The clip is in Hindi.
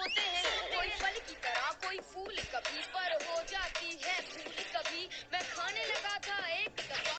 होते हैं, कोई फल की तरह कोई फूल, कभी पर हो जाती है भूल।